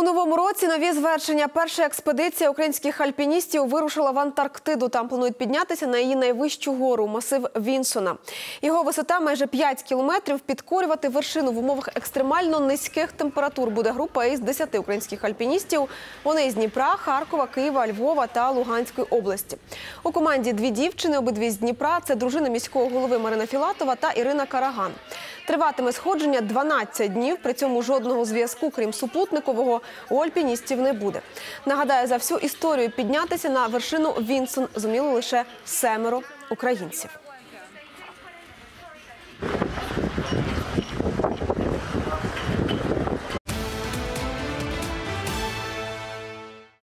У новому році нові звершення. Перша експедиція українських альпіністів вирушила в Антарктиду. Там планують піднятися на її найвищу гору – масив Вінсона. Його висота майже 5 кілометрів. Підкорювати вершину в умовах екстремально низьких температур буде група із 10 українських альпіністів. Вони із Дніпра, Харкова, Києва, Львова та Луганської області. У команді 2 дівчини, обидві з Дніпра. Це дружина міського голови Марина Філатова та Ірина Караган. Триватиме сходження 12 днів, при цьому жодного зв'язку, крім супутникового, у альпіністів не буде. Нагадаю, за всю історію піднятися на вершину Вінсон зуміли лише 7 українців.